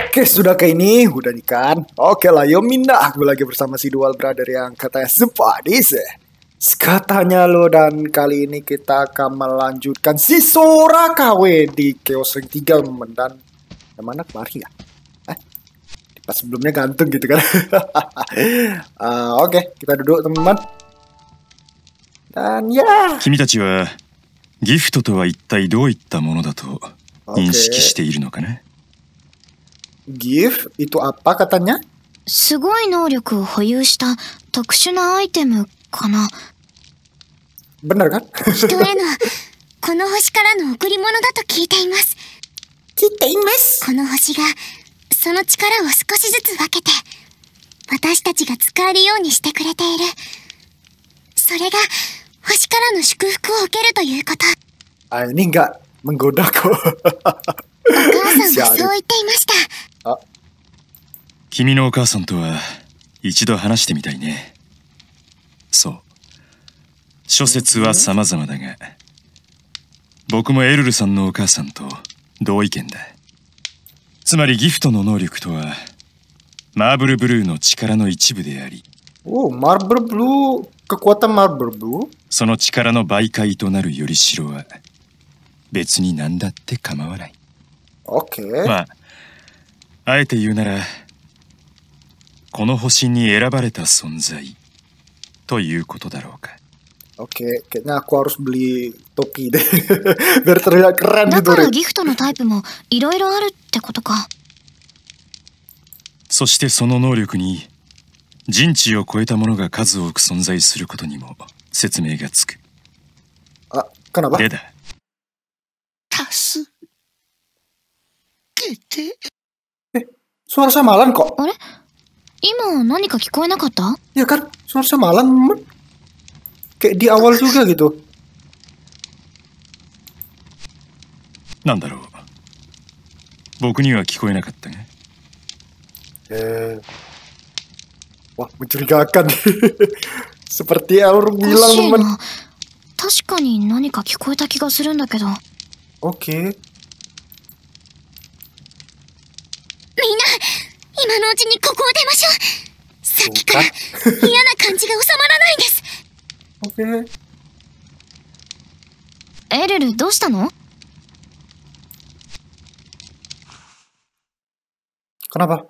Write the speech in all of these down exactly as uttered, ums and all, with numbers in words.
Oke, sudah kayak ini, udah nih kan. Oke lah, yo minda, aku lagi bersama si Dual Brother yang katanya sepadis. Katanya lo, dan kali ini kita akan melanjutkan si Sora K W di Chaos Ring tiga, teman. Dan yang mana kemarin ya? Eh, pas sebelumnya ganteng gitu kan. uh, Oke, okay, kita duduk teman-teman. Dan ya. 君たちはギフトとは一体どういったものだと認識しているのかな? Gift itu apa katanya? すごい能力を保有した特殊なアイテムかな。 Benar kan? 人へのこの星からの贈り物だと聞いています。 聞いています。 この星がその力を少しずつ分けて私たちが使えるようにしてくれている。それが星からの祝福を受けるということ。 Ah, ini nggak menggoda kok. お母さんはそう言っていました。 君のお母さんとは一度話してみたいね。そう。諸説は様々だが、僕もエルルさんのお母さんと同意見だ。つまりギフトの能力とは、マーブルブルーの力の一部であり、 Oh, Marble Blue, kekuatan Marble Blue? その力の媒介となるよりしろは、別に何だって構わない。 Okay. まあ、あえて言うなら、この星に選ばれた存在ということだろうか。 Oke, kayaknya aku harus beli topi deh. Biar terlihat keren だ gitu. からギフトのタイプもいろいろあるってことか。 そしてその能力に人知を超えたものが数多く存在することにも説明がつく。 Ah, kenapa? でだ。 助けて。 Suara samalan kok. あれ今何か聞こえなかった？ Ya kan, suara samalan. Kayak di awal juga gitu. なんだろう。僕には聞こえなかったが。 Eh. Wah, mencurigakan. Seperti Elur おか bilang しい teman. な。確かに何か聞こえた気がするんだけど。 Oke. みんな今のうちにここを出ましょう。さっきから嫌な感じが収まらないんです。 Oke. エルルどうしたの？ Kenapa?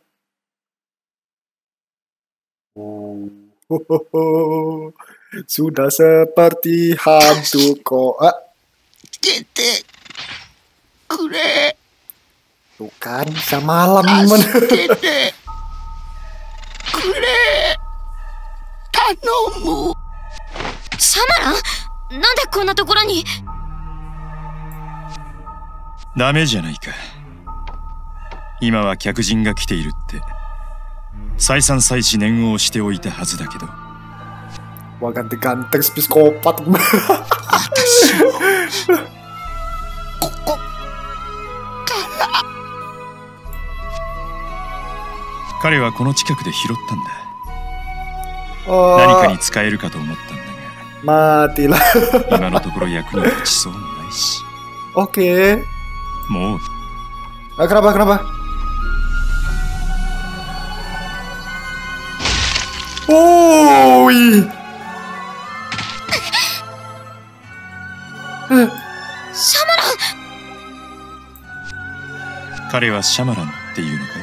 Oh, sudah seperti hantu kok. Ah, 出てくれ。 tuh kan, samalan teman. 助けてくれ。頼む。 シャマラン？なんでこんなところに？ ダメじゃないか。今は客人が来ているって再三再四念を押しておいたはずだけど。 Wah, ganteng-ganteng psikopat. 私をここから。 彼はこの近くで拾ったんだ。 Oh, 何かに使えるかと思ったんだ matilah. が、今のところ役に立ちそうもないし。 Oke. もう Ah, kenapa, kenapa? Oh, ih. Eh, シャマラン！ 彼はシャマランっていうのかい？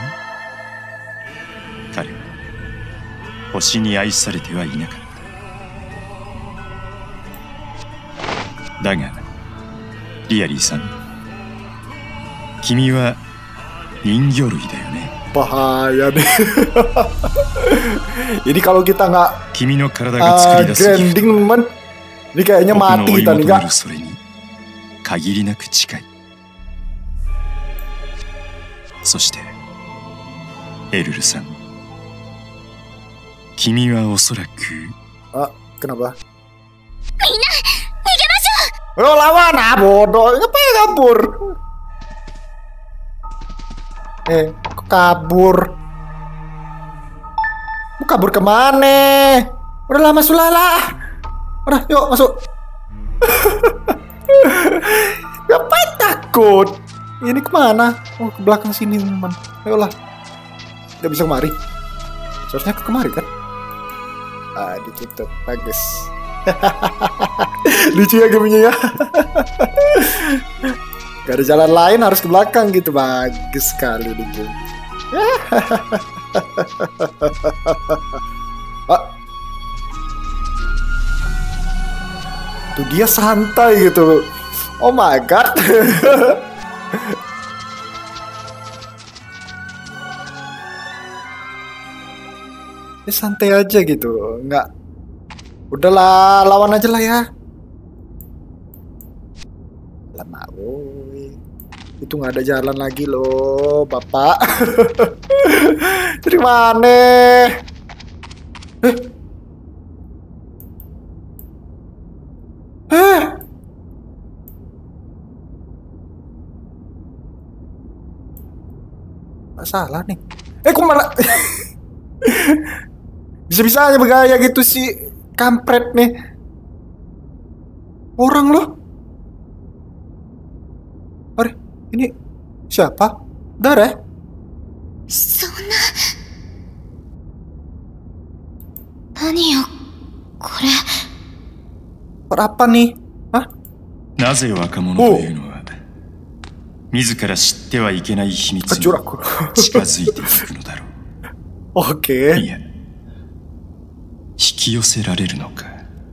彼は星に愛されてはいなかった。だが、リアリーさん、君は人魚類だよね。 bahaya nih. Ini kalau kita nggak 君の体が作 uh, り出すギフ grinding ト、 teman, ini kayaknya 僕の mati 追い kita 求 nih め kak. るそれに限りなく近い。そしてエルルさん、君はおそらく Ah, kenapa? みんな逃げましょう。 Oh, lawan ah bodoh, ngapain kabur? Eh, kok kabur? Mau kabur kemana? Udah lama sulala. Udah, yuk masuk. Ngapain takut? Ini kemana? Oh, ke belakang sini teman. Ayolah. Gak bisa kemari. Seharusnya ke kemari kan? Ah, ditutup. Bagus. Lucu ya gamenya ya. Gak ada jalan lain, harus ke belakang gitu. Bagus sekali nih game. Ah. Tuh dia santai gitu. Oh my god. Dia santai aja gitu, nggak. Udahlah, lawan aja lah ya. Lama, woi. Itu nggak ada jalan lagi loh, bapak. Dari mana? Eh? Eh? Masalah nih. Eh, kok malah bisa-bisanya bergaya gitu sih, kampret nih. Orang loh. Aduh, ini siapa? Dare? Sonna. Nani yo, kore. Apa nih? Hah? なぜ若者というのは自ら知ってはいけない秘密に近づいていくのだろう。 Oke. Iya. 引き寄せられるのか。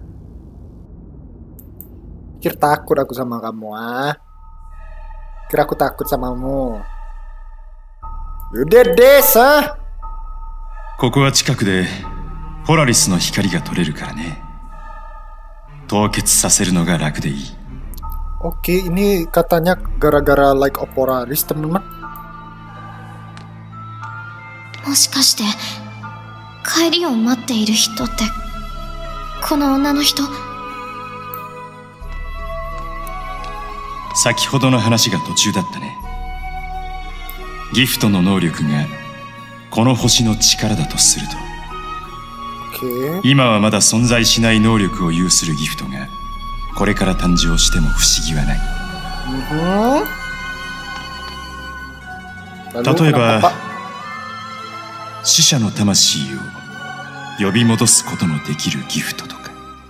Kira takut aku sama kamu, ah. Kira aku takut samamu. Udah deh, sah. ここは近くでポラリスの光が取れるからね。凍結させるのが楽でいい。 Oke, ini katanya gara-gara like Oporaris, teman-teman. もしかして帰りを待っている人ってこの女の人？ 先ほどの話が途中だったね。ギフトの能力がこの星の力だとすると、 Okay. 今はまだ存在しない能力を有するギフトがこれから誕生しても不思議はない。 Mm-hmm. 例えば死者の魂を呼び戻すことのできるギフトとか。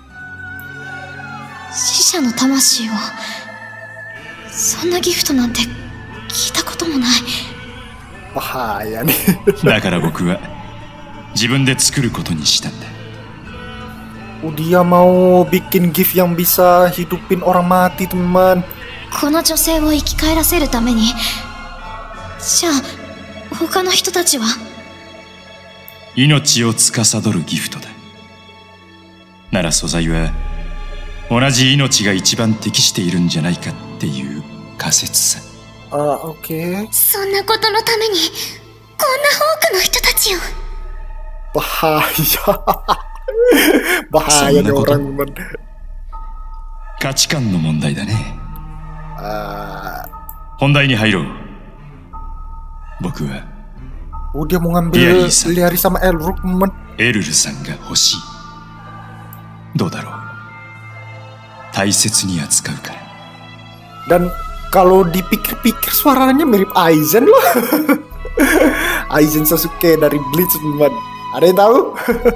死者の魂を、そんなギフトなんて聞いたこともない。 Bahaya nih. だから僕は自分で作ることにしたんだ。 Oh, dia mau bikin gift yang bisa hidupin orang mati, teman. この女性を生き返らせるために。じゃあ他の人たちは？ 命を司るギフトだ。なら素材は同じ命が一番適しているんじゃないかっていう仮説さ。 あ、オッケー。 そんなことのためにこんな多くの人たちを。 Bahaya. Bahaya nih orang, teman. 価値観の問題だね。 Uh, 本題に入ろう。僕は Oh, dia mau ngambil Liari sama Elruk, teman. エルルさんが欲しい。どうだろう。大切に扱うから。 Dan kalau dipikir-pikir suaranya mirip Aizen loh. Aizen Sasuke dari Bleach, teman. Ada yang tahu?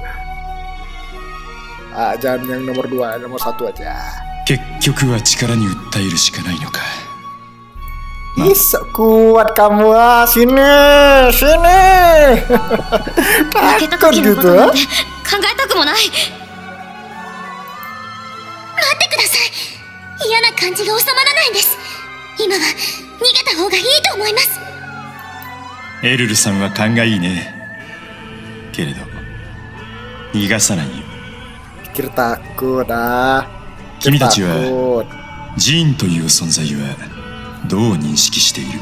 Ah, jangan yang nomor dua, nomor satu aja. 結局は力に訴えるしかないのか。 Bisa kuat kamu, ah. Sini, sini. Takut gitu, ah. 考えたくもない。 待ってください。嫌な感じが収まらないんです。今は逃げた方がいいと思います。 エルルさんは勘がいいね。けれど逃がさないよ。 Pikir takut, ah. 君たちはジーンという存在はどう認識している？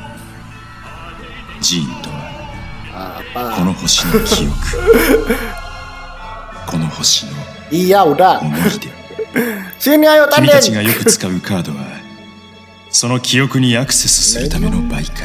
ジーンとはこの星の記憶、この星の思い出。君たちがよく使うカードはその記憶にアクセスするための媒介。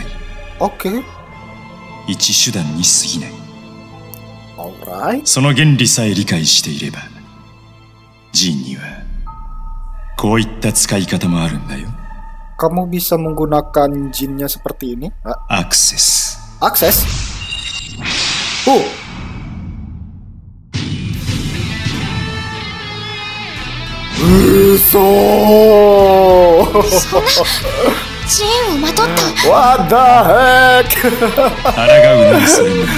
一手段に過ぎない。その原理さえ理解していれば、ジーンにはこういった使い方もあるんだよ。 Kamu bisa menggunakan jinnya seperti ini? Akses. Akses? おうそージーンをまとった。 What the heck 抗うのにするのに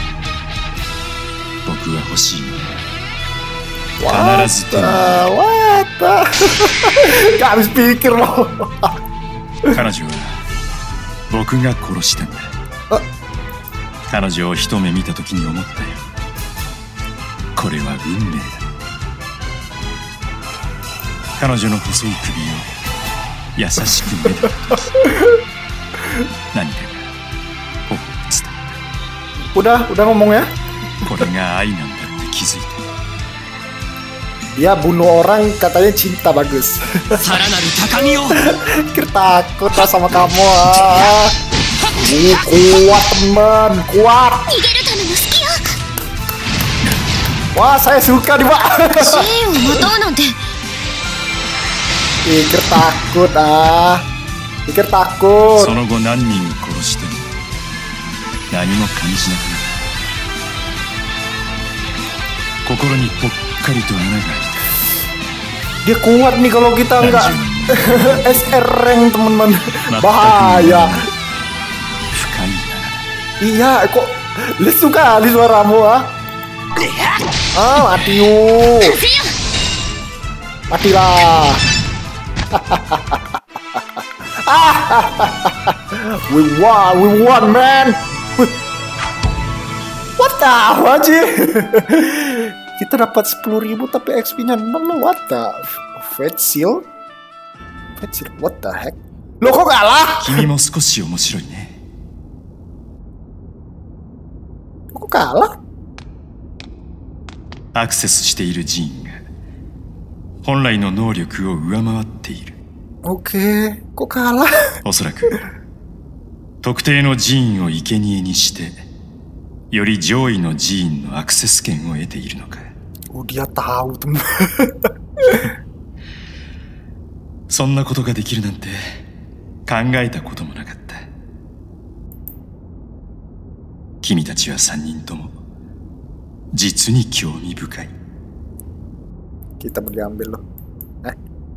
僕は欲しいのだ。必ず手に入れる。 What the Gak habis pikir loh 彼女は僕が殺したんだ。彼女を一目見た時に思ったよ。これは運命だ。彼女の細い首を優しくめでた時、何かが頬を伝った。 Udah, udah ngomong ya. これが愛なんだって気づいた。 Dia bunuh orang katanya cinta bagus. さらなる高みを Kira takut lah sama kamu ah. Uh, kuat teman, kuat. 逃げるための隙よ。 Wah, saya suka nih, Pak. ジーンをまとうなんて。 Pikir takut ah. Pikir takut. その後何人殺しても何も感じなくなった。心にぽっかりと穴が開いた。 Dia kuat nih kalau kita nggak S R rank teman-teman. Bahaya. 深いな。 Iya, kok lesu kali suaramu ah. Ah, mati yuk. Matilah. We won, we won man. What the anjir? Kita dapat sepuluh ribu tapi X P-nya nol loh. What the? Fate Seal? Fate Seal? What the heck? Loh kok kalah? 君も少し面白いね。 Kok kalah? アクセスしているジーンが本来の能力を上回っている。 Oke, kok kalah? おそらく特定のジーンを生贄にしてより上位のジーンのアクセス権を得ているのか。 Oh, dia tahu teman. そんなことができるなんて考えたこともなかった。君たちは三人とも実に興味深い。 Kita boleh ambil loh. Eh.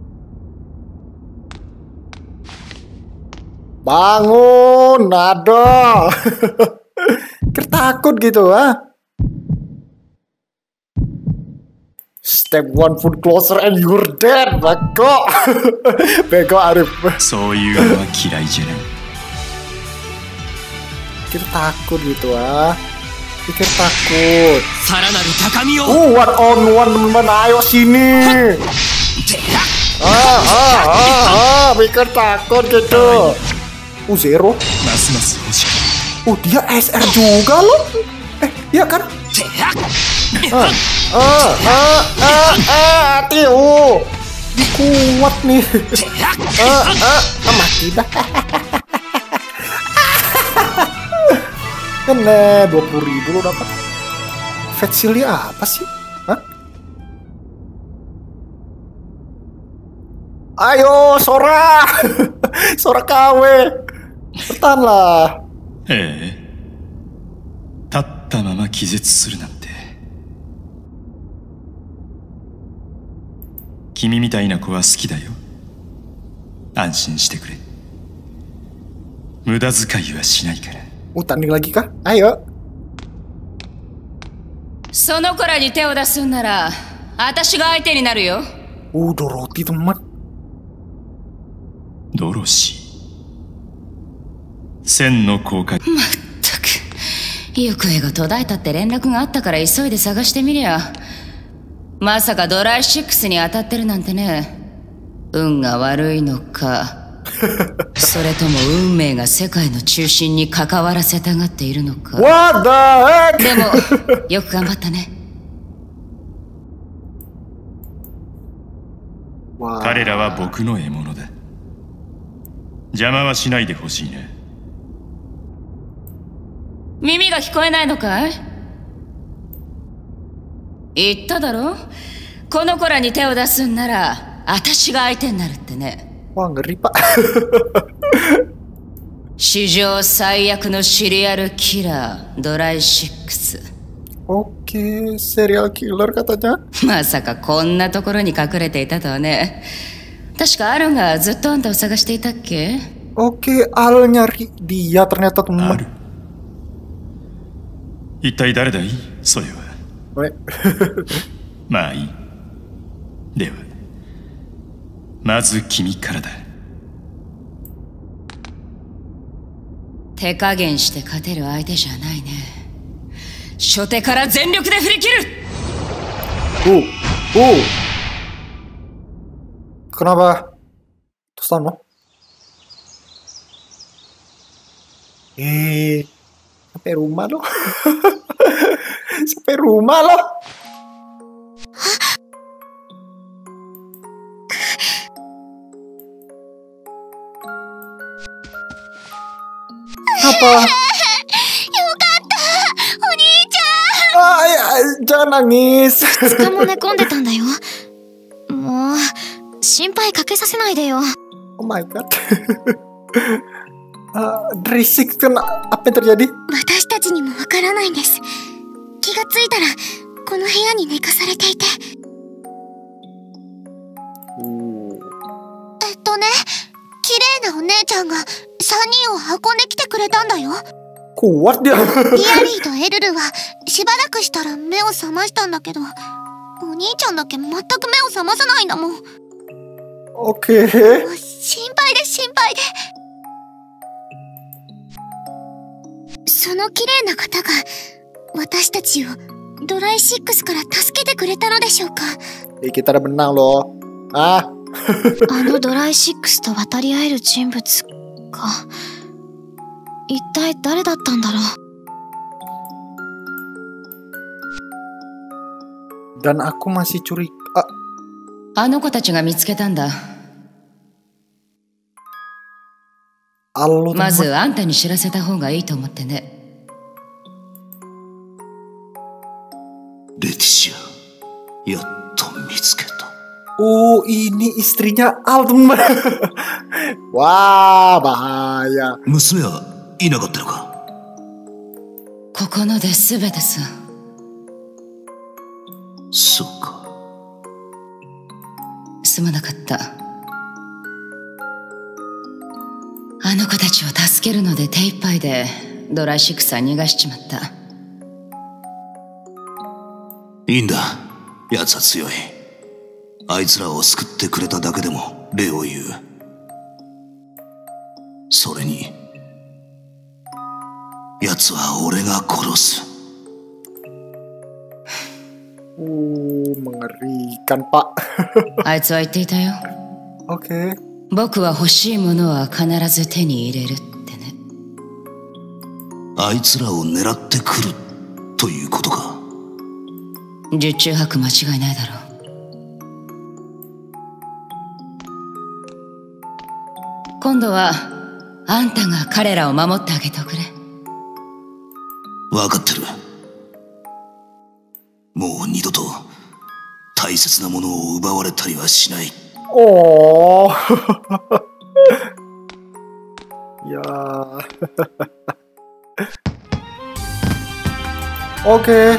Bangun, nada. Kira takut gitu ah. Step one foot closer and you're dead, beko. Beko Arif. そういうのは嫌いじゃない。 Kira takut gitu ah. Pikir takut. さらなる高みを Uh, one on one teman-teman, ayo sini. Ah, ah, ah, ah, pikir takut gitu. Uh, zero. ますます欲しく。 Oh, dia S R juga loh. Eh, iya kan? Ah, ah, ah, ah, ah, hati, oh. Kuat nih. Ah, ah, ah, mati dah. Kan eh, dua puluh ribu lo dapat. Fate Seal-nya apa sih? Hah? Ayo, Sora! Sora K W. Bertahanlah. ええ。立ったまま気絶するなんて。君みたいな子は好きだよ。安心してくれ。無駄遣いはしないから。 Oh, tanding lagi kah? Ayo. その子らに手を出すんなら私が相手になるよ。 Uh, Dorothy teman. ドロシー。千の効果。 まったく行方が途絶えたって連絡があったから急いで探してみりゃ、まさかドライシックスに当たってるなんてね。運が悪いのかそれとも運命が世界の中心に関わらせたがっているのか。 What the heck? でもよく頑張ったね。 彼らは僕の獲物だ。邪魔はしないでほしいね。 耳が聞こえないのかい？言っただろ、この子らに手を出すんなら私が相手になるってね。 Wah, ngeri pak. 史上最悪のシリアルキラードライシックス。 Oke, serial killer katanya. まさかこんなところに隠れていたとはね。確かアルがずっとあんたを探していたっけ？ Oke, Al nyari dia ternyata あ teman. る。一体誰だいそれは。 Weh. まあいい。ではまず君からだ。 手加減して勝てる相手じゃないね。初手から全力で振り切る。 Oh, oh. Kenapa? Terus ano? Eh, sampai rumah loh. Sampai rumah loh. Apa? Ah, ya, jangan nangis. 二日も寝込んでたんだよ。もう心配かけさせないでよ。 Oh my god. Ah, berisik kan apa yang terjadi? 私たちにもわからないんです。気がついたらこの部屋に寝かされていて。えっとね、綺麗なお姉ちゃんがさんにんを運んできてくれたんだよ。 Kuat dia. リアリーとエルルはしばらくしたら目を覚ましたんだけど、お兄ちゃんだけ全く目を覚まさないんだもん。 Oke. 心配で心配で。その綺麗な方が私たちをドライシックスから助けてくれたのでしょうか。 Eh, kita udah menang loh. Ah. あのドライシックスと渡り合える人物か。一体誰だったんだろう。 Dan aku masih curiga. あの子たちが見つけたんだ。 Halo ま teman. ずあんたに知らせた方がいいと思ってね。 レティシア、やっと見つけた。 Oh, ini istrinya Al teman. Wah, bahaya. 娘はいなかったのか。 ここので全てさ。 そうか。 すまなかった。あの子たちを助けるので手一杯でドライシックスは逃がしちまった。 いいんだ、奴は強い。あいつらを救ってくれただけでも礼を言う。それに奴は俺が殺す。 Uh, mengerikan, Pak. あいつは言っていたよ。 Oke. 僕は欲しいものは必ず手に入れるってね。 あいつらを狙ってくるということか。 十中八九間違いないだろう。今度はあんたが彼らを守ってあげておくれ。 分かってる。もう二度と大切なものを奪われたりはしない。 Oh. Ya. Oke.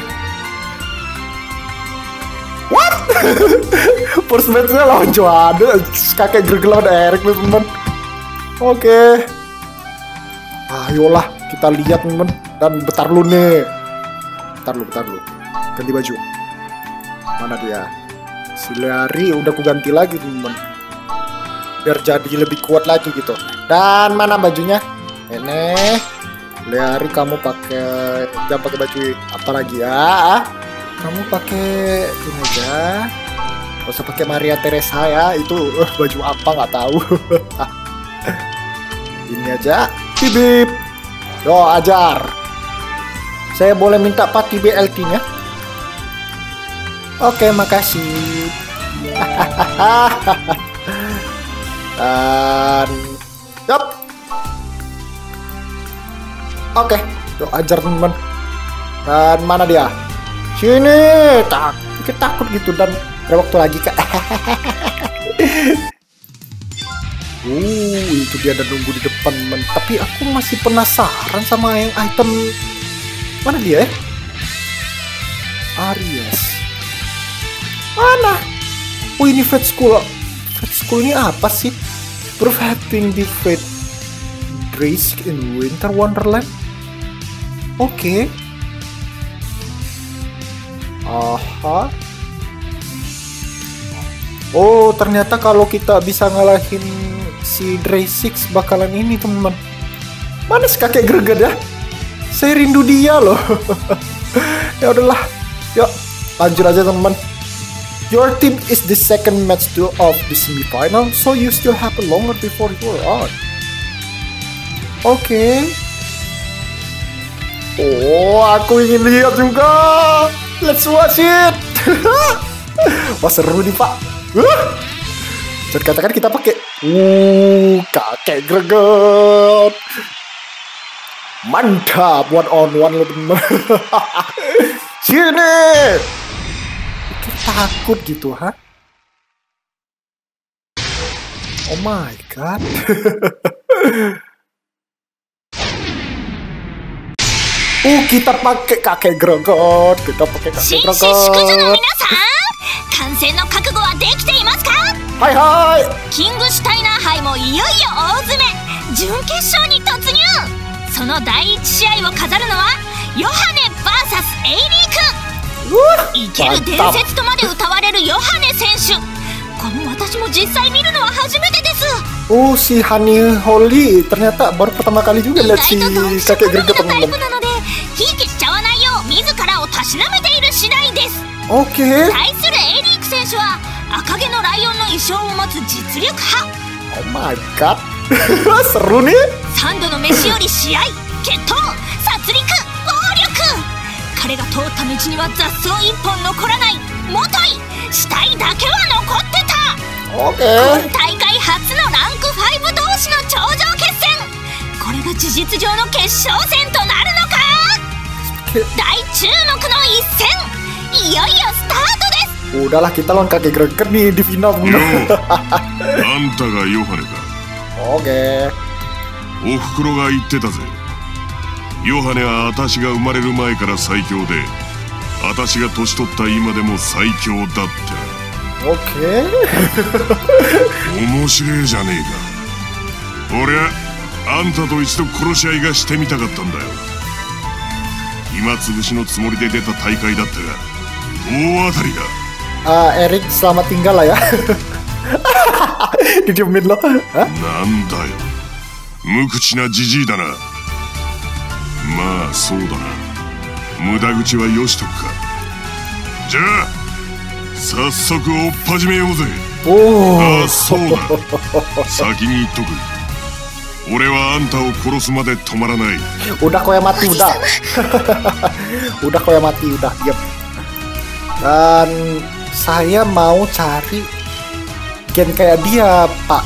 What? First match-nya lawan Joanna, kakek gergelau Eric nih temen. Oke. Ayolah kita lihat temen. Dan bentar lu nih. Bentar lu, bentar lu. Ganti baju. Mana dia? Si Leari udah ku ganti lagi temen. Biar jadi lebih kuat lagi gitu. Dan mana bajunya? Ini. Leari kamu pakai, jangan pakai baju apa lagi ya? Kamu pakai ini aja. Gak usah pakai Maria Teresa ya. Itu uh, baju apa nggak tahu. Ini aja. Bip. Yo ajar. Saya boleh minta pati B L T-nya? Oke, makasih. Dan yup. Oke, yuk ajar teman. Dan mana dia? Sini. Tak, kita takut gitu dan ada waktu lagi kak. Uh, itu dia ada nunggu di depan, teman. Tapi aku masih penasaran sama yang item. Mana dia ya? Aries. Mana? Oh, ini Fate School. Fate School ini apa sih? Proof having defeat Risk in Winter Wonderland. Oke. Okay. Aha. Oh, ternyata kalau kita bisa ngalahin si Drasix bakalan ini, teman-teman. Mana si kakek greget ya? Saya rindu dia loh. Ya udahlah. Yuk, lanjut aja, teman-teman. Your team is the second match to of the semifinal, so you still have a longer before you're on. Oke. Okay. Oh, aku ingin lihat juga. Let's watch it. Wah, seru nih, Pak. Uh. Jadi katakan kita pakai uh, kakek greget. Mantap, one on one lo, teman. Sini. Pikir takut gitu, ha? Oh my god. Uh, kita pakai kakek greget. Kita pakai kakek greget. 観戦の覚悟はできていますか？ はいはい。 キングシュタイナー杯もいよいよ大詰め、準決勝に突入。その第一試合を飾るのはヨハネ ブイエス エイリー君。生ける伝説とまで歌われるヨハネ選手。この私も実際見るのは初めてです。 Oh, si Honey Holy ternyata baru pertama kali juga lihat si kakek greget, teman-teman. なのでひいきしちゃわないよう自らをたしなめている次第です。 Oke. 対するエリーク選手は赤毛のライオンの衣装を持つ実力派。 Oh my god. Seru nih. 三度の飯より試合、決闘、殺戮、暴力。彼が通った道には雑草一本残らない。もとい死体だけは残ってた。 Oke. 今大会初のランクファイブ同士の頂上決戦。これが事実上の決勝戦となるのか。大注目の一戦。 いよいよスタートです。 Udahlah, kita lawan kakek greget nih di final. よあんたがヨハネか。 Oke. おふくろが言ってたぜ。ヨハネは私が生まれる前から最強で、私が年取った今でも最強だって。 Oke. 面白いじゃねえか。俺はあんたと一度殺し合いがしてみたかったんだよ。暇つぶしのつもりで出た大会だったが 大当たりだ。 Ah, Eric selamat tinggal lah ya. Didiemin lo. なんだよ、無口なジジイだな。まあそうだな、無駄口はよしとくか。じゃあ早速追っ始めようぜ。ああ、そうだ、先に言っとく。俺はあんたを殺すまで止まらない。 Udah kau yang mati, udah. Udah kau yang mati, udah. Diam. Dan saya mau cari gen kayak dia, Pak.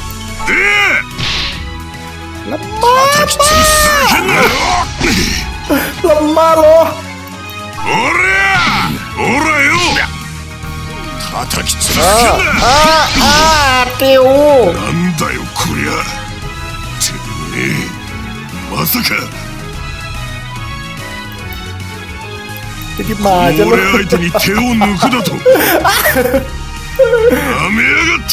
Lemah, lemah loh. Ora, ora yo. Tataki tsuruken da. Ah, ah, Teo. Nanda yo korea. Te, masaka. Jadi macam lo. 俺相手に手を抜くだと。なめやがって。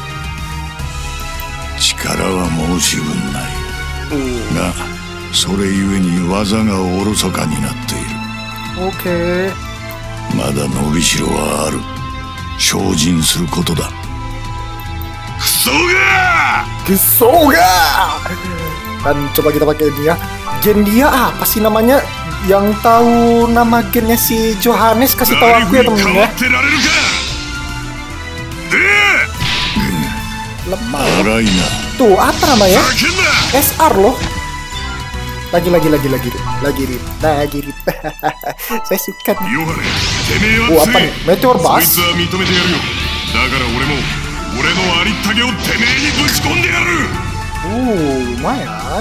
力は申し分ないが、それゆえに技がおろそかになっている。 Oke. まだ伸びしろはある。精進することだ。 クソが Kisoga. Dan coba kita pakai ini ya. Gen dia apa sih namanya? Yang tahu nama gennya si Johannes kasih tahu aku ya, temen ya. Lemah. Tuh apa namanya? S R loh. Lagi lagi lagi lagi lagi rip lagi rip. Saya suka nih. Oh apa nih? Meteor Bass. Uh, lumayan.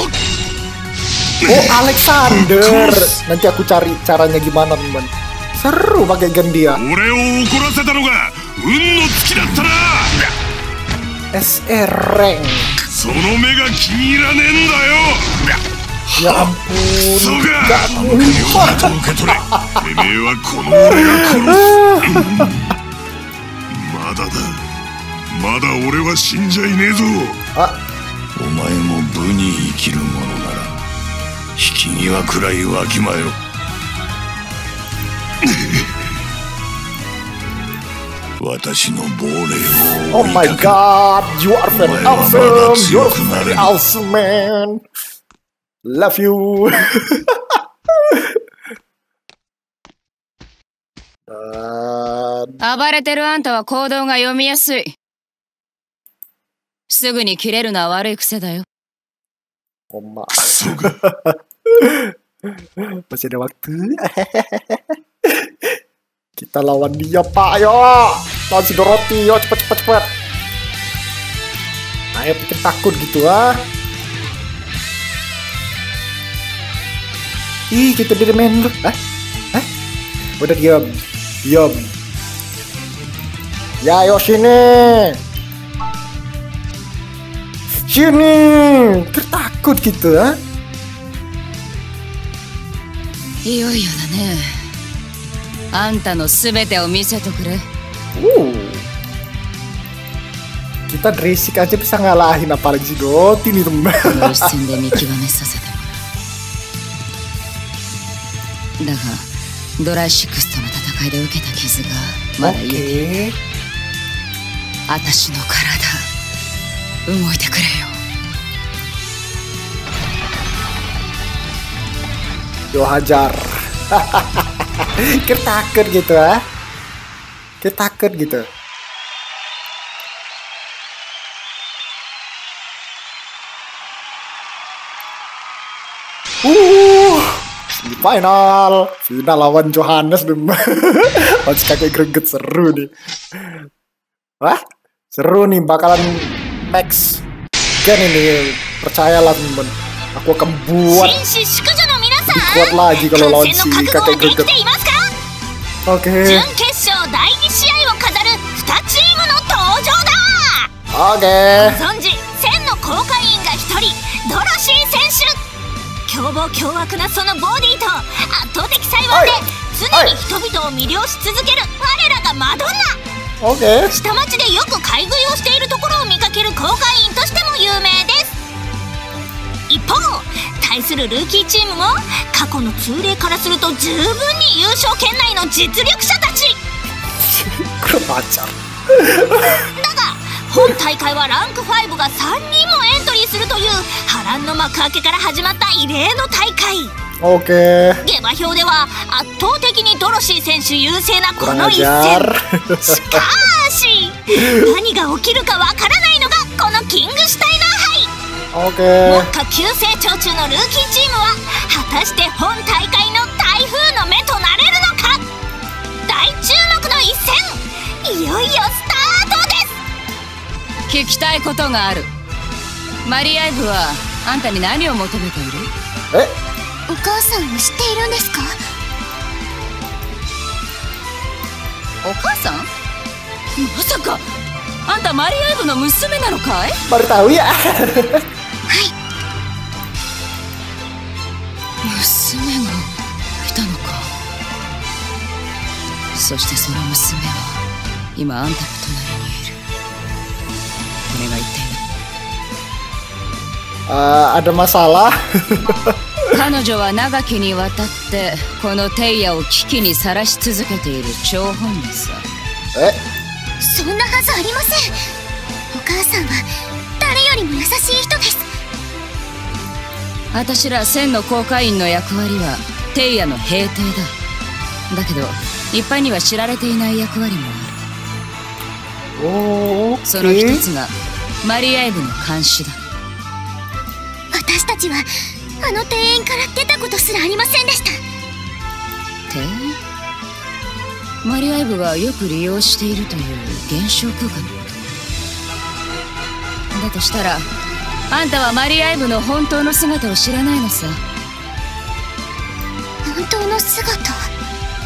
Oh, Alexander. Nanti aku cari caranya gimana, teman. Seru pakai gen dia. エスエー レン。 その目が気に入らねえんだよ。 やampun そうか。 kamu. 受け取れ。てめえはこの俺が殺す。まだだ。まだ俺は死んじゃいねえぞ。 あ、 お前も部に生きる者なら引き際くらいわきまよ。私の亡霊を oh my god, you are very awesome, you're very awesome man, love you. 暴れてるあんたは行動が読みやすい。すぐに切れるのは悪い癖だよ。 ほんま。 Masih ada waktu. Kita lawan dia, Pak. Ayo, lawan si Dorothy. Yo, cepet cepet cepet. Ayo, pikir takut gitu ah. Ih, kita dia main lu. Hah? Hah? Udah diam, diam. Ya, ayo sini. Sini. Pikir takut gitu ah. いよいよだね。あんたのすべてを見せてくれ。 Uh. Kita Dresik aja bisa ngalahin apalagi si Doti nih teman. この一戦で見極めさせてもらう。だがドライシックスとの戦いで受けた傷がまだ癒えて、私の体動いてくれよ。 Yo hajar. Kita takut gitu ah. Kita takut gitu. Uh, di final, final lawan Johannes deh. Harus kakek greget, seru nih. Wah, seru nih, bakalan Max Gen ini, percayalah temen. Aku akan buat kuat lagi kalau lawan si kakek greget. Oke. Okay. Oke. 凶暴凶悪なそのボディと圧倒的才能で常に人々を魅了し続ける我らがマドンナ。 Okay. 下町でよく買い食いをしているところを見かける航海員としても有名です。一方対するルーキーチームも過去の通例からすると十分に優勝圏内の実力者たちだが本大会はランクファイブがさんにんもエントリーするという波乱の幕開けから始まった異例の大会。 Okay. 下馬評では圧倒的にドロシー選手優勢なこの一戦。しかし何が起きるかわからないのがこのキングシュタイナー杯。 Okay. 目下急成長中のルーキーチームは果たして本大会の台風の目となれるのか。大注目の一戦、いよいよスタートです。 聞きたいことがある。マリアイブはあんたに何を求めている？ え？ お母さんを知っているんですか？ お母さん？まさかあんたマリアイブの娘なのかい？ Baru tahu ya. 娘がいたのか。そしてその娘は今あんたの隣にいる。これが言っている。 Uh, ada masalah. 彼女は長きにわたってこのテイヤを危機にさらし続けている張本人さ。 え？ そんなはずありません。お母さんは誰よりも優しい人です。 私ら千の航海員の役割はテイヤの兵隊だ。だけど一般には知られていない役割もある。 おー、 その一つがマリアイブの監視だ。 私たちはあの庭園から出たことすらありませんでした。 庭園？マリアイブがよく利用しているという現象空間のこと。だとしたらあんたはマリアイブの本当の姿を知らないのさ。 本当の姿？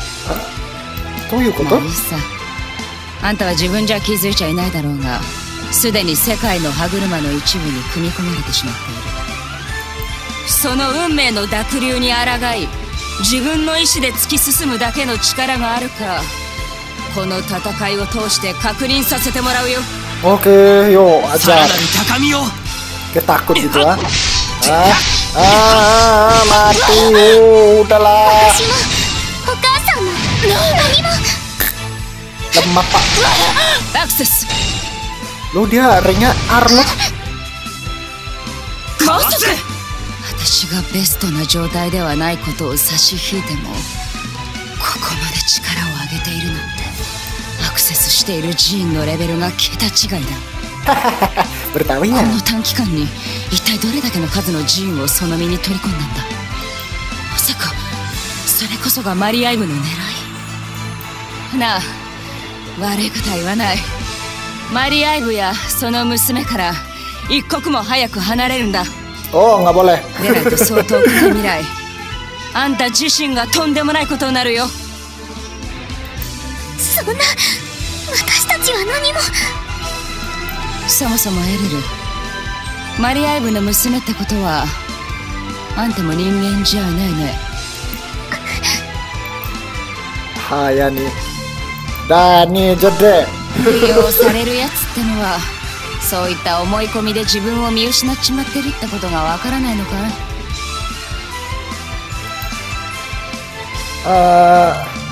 どういうこと？ まあいいさ。あんたは自分じゃ気づいちゃいないだろうが、 すでに世界の歯車の一部に組み込まれてしまっている。その運命の濁流に抗い、自分の意志で突き進むだけの力があるか、この戦いを通して確認させてもらうよ。 Oke, yo, ajar. Ketakut gitu ah. Ah, ah, mati, oh, udahlah. Lemah pak. Akses. Lo dia ringnya Arlo. 私がベストな状態ではないことを差し引いても、ここまで力を上げているなんて、アクセスしているジーンのレベルが桁違いだ。この短期間に一体どれだけの数のジーンをその身に取り込んだんだ。まさかそれこそがマリアイブの狙い。なあ、悪いことは言わない。マリアイブやその娘から一刻も早く離れるんだ。 Oh, nggak boleh. でないと相当な未来、あんた自身がとんでもないことになるよ。 そんな、私たちは何も。 そもそもエルル、マリアイブの娘ってことはあんたも人間じゃないね。 はやにだにじゃで利用されるやつってのはそういった思い込みで自分を見失っちまってるってことがわからないのか。 あー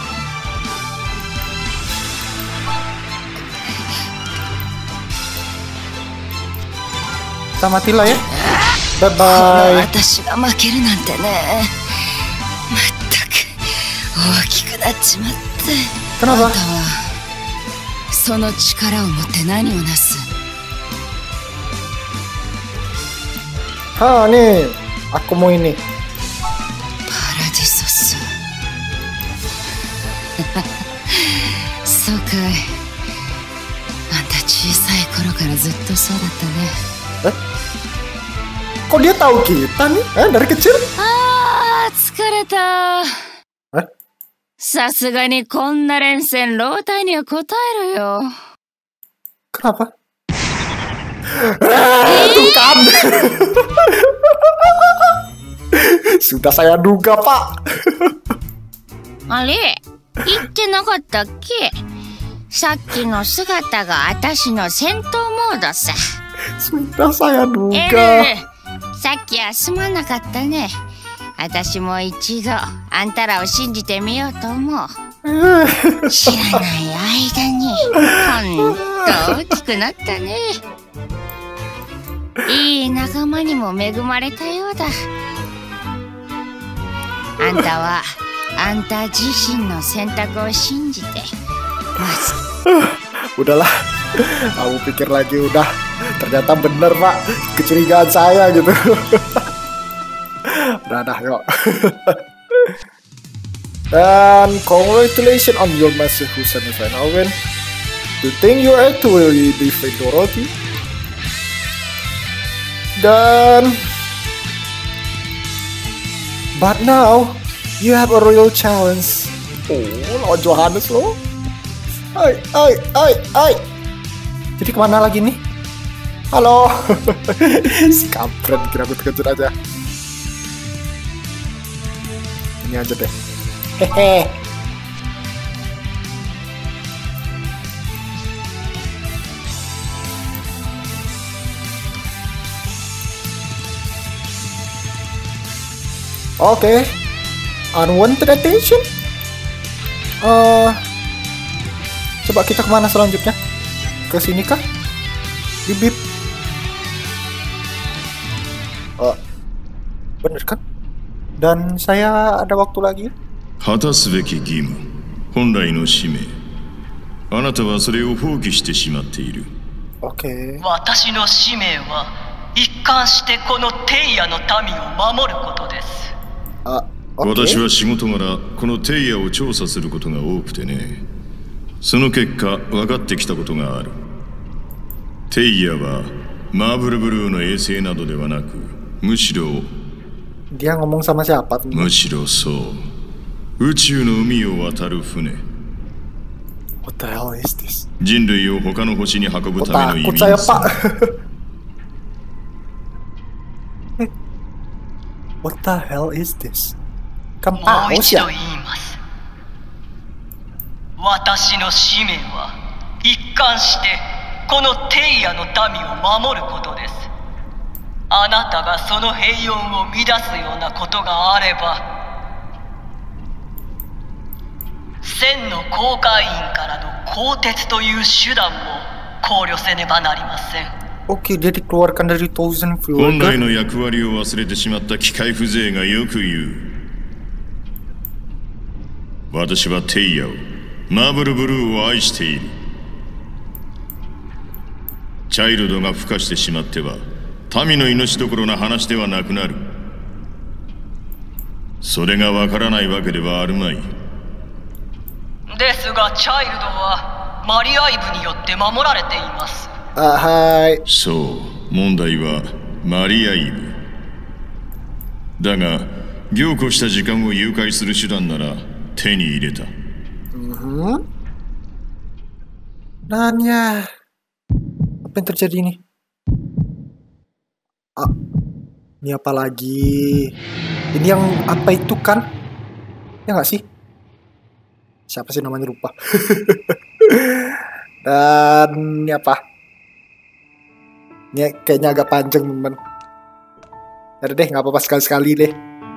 さあmatilah ya. Bye bye. 私が負けるなんてね。まったく大きくなっちまって。あんたはその力を持って何をなす。 Ah nih, aku mau ini. パラディソス。そうかい。あんた小さい頃からずっとそうだったね。 Eh? Kok dia tahu kita nih? Eh, dari kecil? あー、疲れた。 え？ さすがにこんな連戦、老体には答えろよ。 Kenapa? Eh, tuh kan. Sudah saya duga, Pak. あれ、言ってなかったっけ？さっきの姿が私の戦闘モードさ。 Sudah saya エ duga. ルル、さっきはすまなかったね。私も一度あんたらを信じてみようと思う。知らない間にほんと大きくなったね。いい仲間にも恵まれたようだ。あんたはあんた自身の選択を信じてまず。 Udahlah, aku pikir lagi udah. Ternyata bener pak, kecurigaan saya gitu. Udah dah yuk. Dan congratulations on your massive semi-final win. Do you think you actually defeat Dorothy? Dan but now you have a real challenge. Oh, lawan Johannes loh. Ay, ay, ay, ay. Jadi kemana lagi nih? Halo. Si kampret, kira aku terkejut aja. Ini aja deh. Hehe. Oke. Okay. Unwanted attention. Uh, coba kita kemana selanjutnya? Ke sini kah? Bip bip. Uh, bener kan? Dan saya ada waktu lagi. 果たすべき義務、本来の使命。あなたはそれを放棄してしまっている。 Oke. 私の使命は一貫してこのテイヤの民を守ることです。 あ、 私は仕事柄このテイヤを調査することが多くてね。その結果分かってきたことがある。テイヤはマーブルブルーの衛星などではなく、むしろ Dia ngomong sama siapa tuh? むしろそう、宇宙の海を渡る船。 What the hell is this? 人類を他の星に運ぶ Kok ための移 takut 民 saya さ pak? Eh, What the hell is this? Kan もう paus 一 ya? 度言います。私の使命は一貫してこのテイヤの民を守ることです。あなたがその平穏を乱すようなことがあれば、千の航海員からの鋼鉄という手段も考慮せねばなりません。 Oke, dia dikeluarkan dari Thousand 本 Fuel. 来の役割を忘れてしまった機械風情がよく言う。私はテイヤを、マーブルブルーを愛している。チャイルドが孵化してしまっては民の命どころの話ではなくなる。それがわからないわけではあるまい。 ですがチャイルドはマリアイブによって守られています。 Ah, hai. そう、問題はマリアイブ。だが、凝固した時間を誘拐する手段なら手に入れた。 Mhm. Dan ya, apa yang terjadi nih? Ah, ini apa lagi? Ini yang apa itu kan? Ya nggak sih? Siapa sih namanya lupa? Dan ini apa? Ini kayaknya agak panjang teman. Ada deh, nggak apa-apa sekali-sekali deh.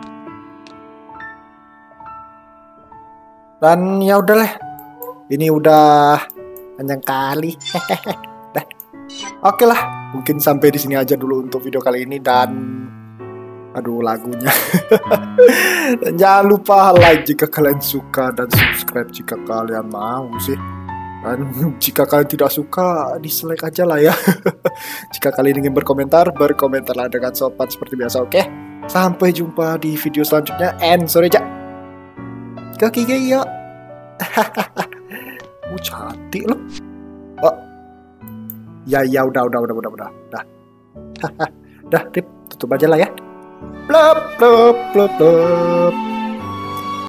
Dan ya udahlah, ini udah panjang kali. Dah, oke lah, mungkin sampai di sini aja dulu untuk video kali ini. Dan aduh lagunya. Dan jangan lupa like jika kalian suka dan subscribe jika kalian mau sih. Dan jika kalian tidak suka, dislike aja lah ya. Jika kalian ingin berkomentar, berkomentarlah dengan sopan seperti biasa, oke? Sampai jumpa di video selanjutnya. And sorry aja. Kaki gaya. Mu cantik loh. Oh. Ya ya udah udah udah udah udah. Dah. Dah, Rip, tutup aja lah ya. Plop plop plop plop.